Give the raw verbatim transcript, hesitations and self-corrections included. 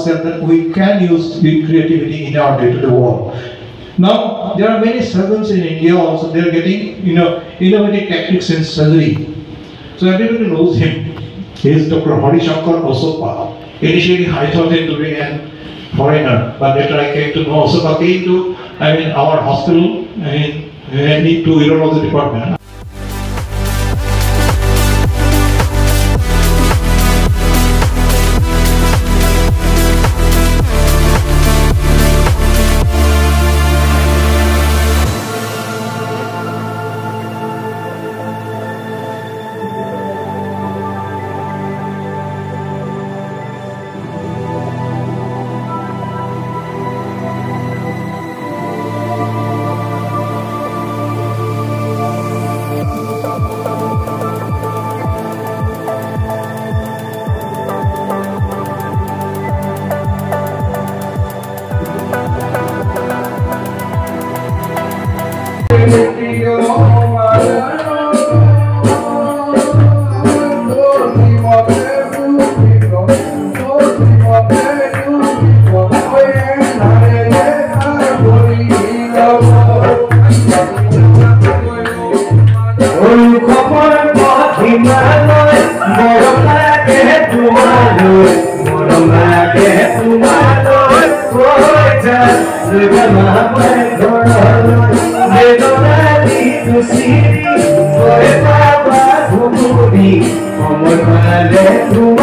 ourselves that we can use creativity in our day-to-day work. Now, there are many surgeons in India also, they are getting, you know, innovative techniques in surgery. So everybody knows him. He is Doctor Harishankar Osopa. Initially, I thought him to be a foreigner, but later I came to know Osopa came to, I mean, our hospital, I mean, I need to urology department. Bye.